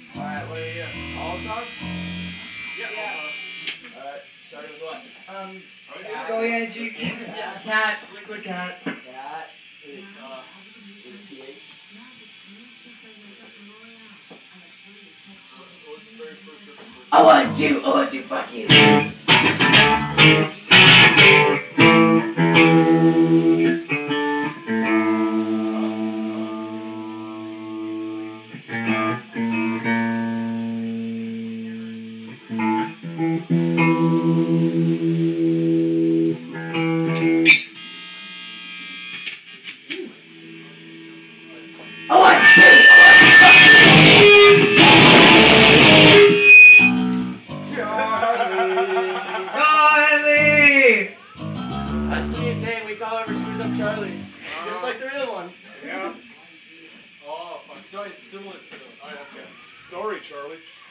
Alright, what are we doing? All songs? Yeah. Alright, starting with what? Cat. Go Angie. Cat. Liquid cat. Cat. With PH. What was the very first rhythm? I want you, fuck you. Charlie! That's the new thing, we call him Screws Up Charlie. Just like the real one. Yeah. Oh, fuck. It's similar to the... Alright, okay. Sorry, Charlie.